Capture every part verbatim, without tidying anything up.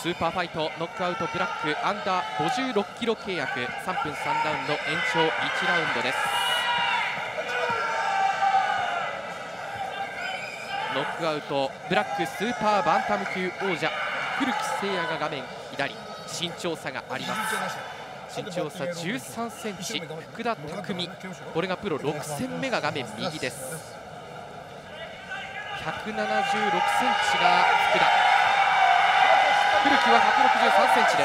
スーパーファイトノックアウトブラックアンダーごじゅうろっキロ契約さんぷんさんラウンド延長いちラウンドです。ノックアウトブラックスーパーバンタム級王者古木誠也が画面左、身長差があります。身長差じゅうさんセンチ、福田匠、これがプロろく戦目が画面右です。ひゃくななじゅうろくセンチが福田、古木はひゃくろくじゅうさんセンチです。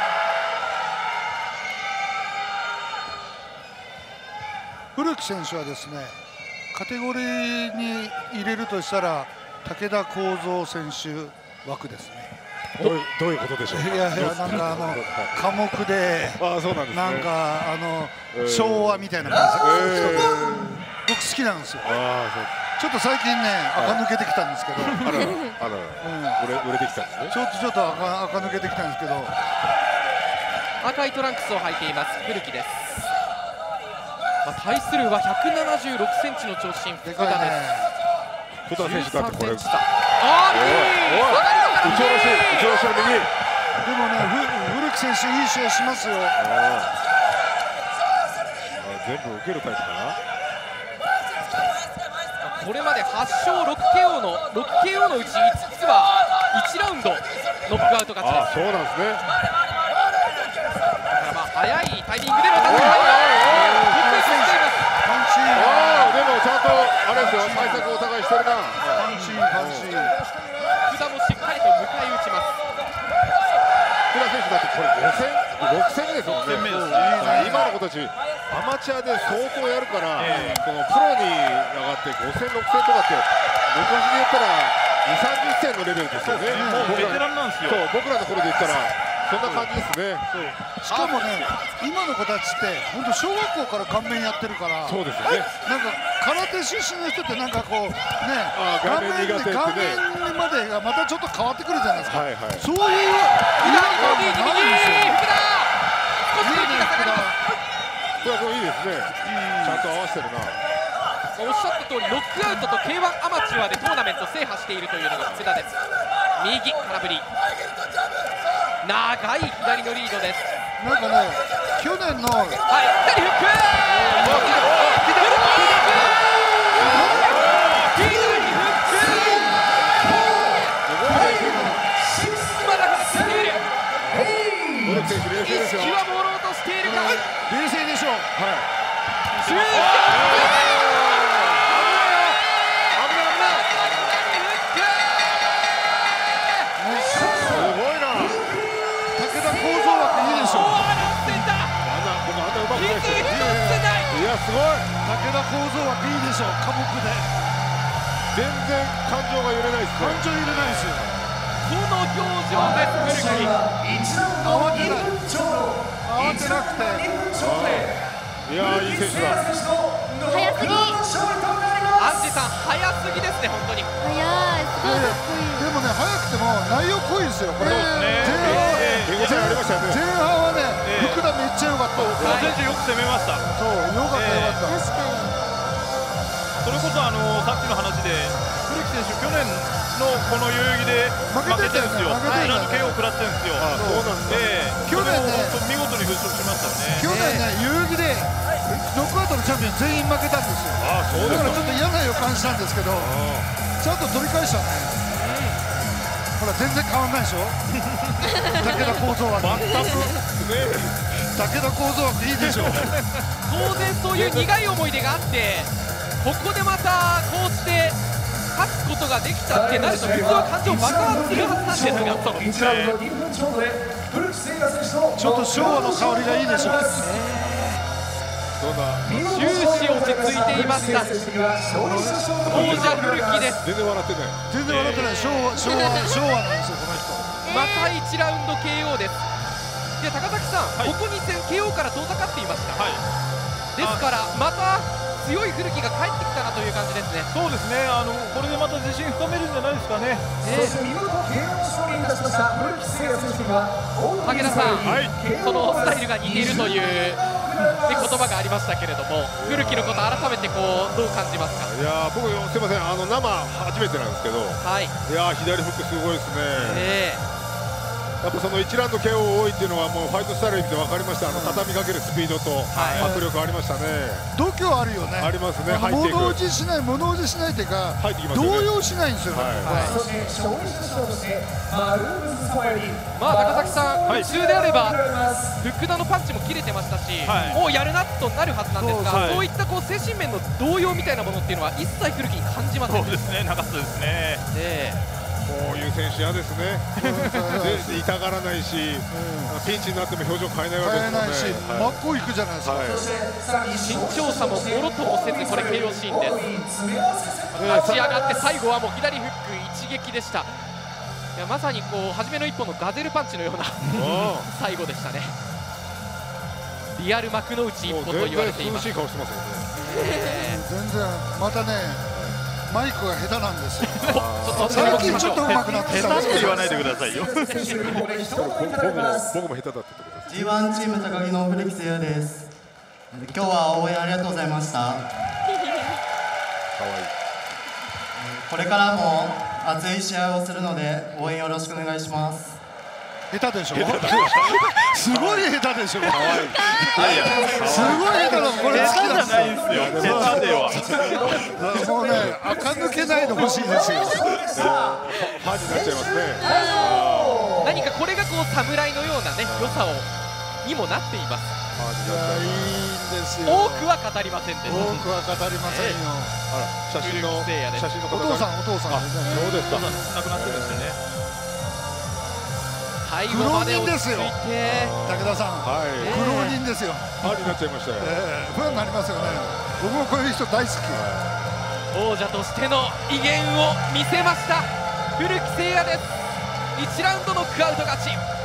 古木選手はですね、カテゴリーに入れるとしたら武田幸三選手枠ですね。 どういうどういうことでしょうか。 いやいや、なんかあの寡黙で、 あ、そうなんですね。 なんかあの、えー、昭和みたいな感じ、えー、僕好きなんですよ。あ、そう。ちょっと最近ね、垢抜けてきたんですけど、あらら、あらら、うん、売れてきたんですね。ちょっとちょっと垢垢抜けてきたんですけど、 赤いトランクスを履いています古木です。まあ、対するはひゃくななじゅうろくセンチの長身福田です。 福田選手だってこれ。 ああ、右。 打ち下ろし、打ち下ろしの右。 でもね、古木選手いい試合しますよ。 全部受けるタイプかな。 これまではち勝ろくケーオー のろくケーオー のうちいつつはいちラウンドノックアウト勝ちです。 あ、そうなんですね。だからまあ早いタイミングでの戦いがパンチ。 ああ、でもちゃんとあれですよ、対策をお互いしてるな。 パンチパンチ。 福田もしっかりと迎え撃ちます。 福田選手だってこれご戦ろく戦目ですもんね。今の子たちアマチュアで相当やるから、えー、このプロに上がってご戦ろく戦とかって昔で言ったらにじゅう、さんじゅっ戦のレベルですよね。 もうベテランなんですよ。 そう、僕らの頃で言ったらそんな感じですね。 しかもね、今の子たちって本当小学校から顔面やってるから、 そうですよね。 なんか空手出身の人ってなんかこうね、 顔面苦手ってね、 顔面までがまたちょっと変わってくるじゃないですか。 はいはい、 そういう違和感もないんですよ。 福田、少し右が下がります。 福田君いいですね。ちゃんと合わせてるな。 おっしゃった通りノックアウトと ケーワン アマチュアでトーナメント制覇しているというのが福田です。右空振り、長い左のリードです。 なんかね、去年のはい左フック、まだ振っている。意識は朦朧としているか。 冷静でしょう。はい。 いや、すごい。 武田幸三はいいでしょう。寡黙で全然感情が揺れないですね。 感情揺れないですよ。 この表情です古木。 慌てない慌てなくて、 いや、いい選手だ。 早すぎ。 アンジさん早すぎですね。本当に早い。すごいかっこいい。 でもね、早くても内容濃いですよ。これ前半はね、福田めっちゃ良かった。 福田選手よく攻めました。 そう、良かった良かった。 確かに。 それこそあのさっきの話で古木選手去年のこの代々木で負けてるんですよ。グランド ケーオー 食らってるんですよ。 そうなんです。 去年ね、見事に払拭しましたね。 去年ね、代々木でノックアウトのチャンピオン全員負けたんですよ。 あ、そうですか。 だからちょっと嫌な予感したんですけど、ちゃんと取り返したね。ほら全然変わんないでしょ。武田幸三は全くね、 武田幸三はいいでしょう。 当然そういう苦い思い出があって、ここでまたこうして勝つことができたってなると普通は感情爆発するはずなんですが、 ちょっと昭和の香りがいいでしょう。 終始落ち着いていました王者古木です。 全然笑ってない。 全然笑ってない。昭和昭和昭和なんですよ、この人。 またいちラウンド ケーオー です。で、高崎さん、 はい、 ここに戦 ケーオー から遠ざかっていました、 はい、 ですからまた強い古木が帰ってきたなという感じですね。 そうですね、あのこれでまた自信深めるんじゃないですかね。 えー、武田さん、はい、そのスタイルが似ているというで言葉がありましたけれども、古木のこと改めてこうどう感じますか。 いや僕すみません、あの生初めてなんですけど、はい、いや左フックすごいですね。えーやっぱそのいちラウンド ケーオー 多いっていうのはもうファイトスタイルで分かりました。あの畳みかけるスピードと迫力ありましたね。 度胸あるよね。 ありますね。入っていく。 物おじしない物おじしないというか動揺しないんですよね。 まあ高崎さん、普通であれば福田のパンチも切れてましたし、もうやるなとなるはずなんですが、そういったこう精神面の動揺みたいなものっていうのは一切古木に感じません。 そうですね、なかったですね。 こういう選手嫌ですね。で痛がらないし、ピンチになっても表情変えないわけですよね。 真っ向いくじゃないですか。 身長差ももろともせず、これ ケーオー シーンです。立ち上がって最後はもう左フック一撃でした。いやまさにこう初めの一歩のガゼルパンチのような最後でしたね。リアル幕の内一歩と言われています。 全然涼しい顔してますよね。 全然またねマイクが下手なんですよ。 最近ちょっと上手くなってきたんですけど。 言わないでくださいよ。 僕も僕も下手だったってことです。 ジーワン チーム高木の古木誠也です。今日は応援ありがとうございました。 可愛い。 これからも熱い試合をするので応援よろしくお願いします。 下手でしょ。すごい下手でしょ。可愛い。すごい下手なこれ好きなんですよ。 下手では。 もうね垢抜けないでほしいですよ。 ファンになっちゃいますね。 何かこれがこう侍のようなね良さをにもなっています。 いやいいんですよ。 多くは語りませんでした。 多くは語りませんよ。 あら写真の写真のお父さんお父さん。 そうですか。 亡くなってるんですよね。 最後まで落ち着いて武田さん、苦労人ですよ。 ファンになっちゃいましたよ。 ファンになりますよね。僕もこういう人大好き。 王者としての威厳を見せました古木誠也です。いちラウンドノックアウト勝ち。